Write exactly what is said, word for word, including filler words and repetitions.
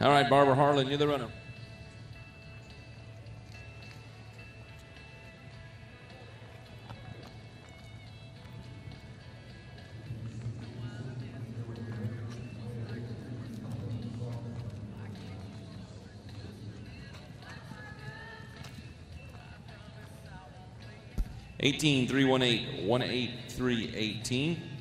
All right, Barbara Harlen, you're the runner. eighteen three one eight one eight three eighteen.